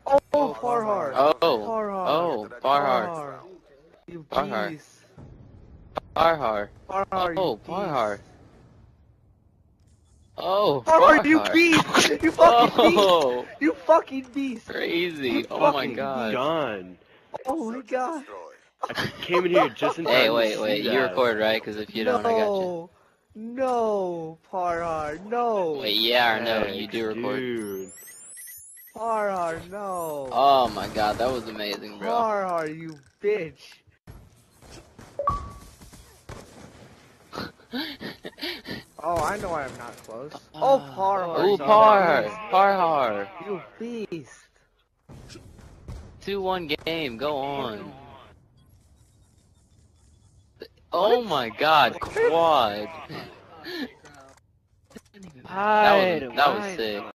Oh, Farhar. Oh, Farhar. oh, Farhar. Farhar. You Farhar. beast. Farhar. Farhar, Oh, you Farhar. beast. Oh, Farhar, you Farhar. beast! You fucking beast! Oh, You fucking beast! crazy. You Oh my fucking god. Done. Oh my god. I came in here just in time Hey, to wait, see wait. You that. record, right? Because if you don't, I got you. No, Farhar, no. Wait, yeah or no? You Thanks, do record. dude. Farhar, no. Oh my god, that was amazing, bro. Farhar, you bitch. Oh, I know I'm not close. Oh, Farhar. Ooh, you Farhar. beast. Farhar. You beast. 2-1 game. Go on. Oh my god, quad. That was sick.